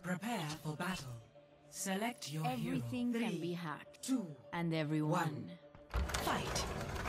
Prepare for battle. Select your Everything hero. can 3, be hacked. 2, And everyone. 1. Fight!